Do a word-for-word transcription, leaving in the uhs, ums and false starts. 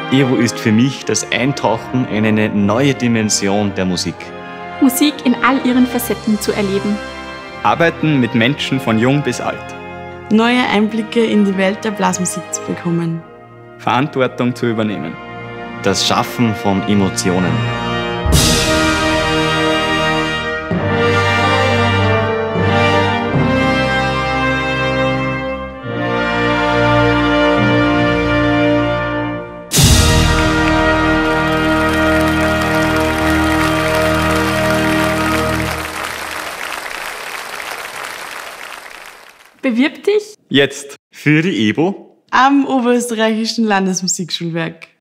EWO ist für mich das Eintauchen in eine neue Dimension der Musik. Musik in all ihren Facetten zu erleben. Arbeiten mit Menschen von jung bis alt. Neue Einblicke in die Welt der Blasmusik zu bekommen. Verantwortung zu übernehmen. Das Schaffen von Emotionen. Bewirb dich jetzt für die EWO am Oberösterreichischen Landesmusikschulwerk.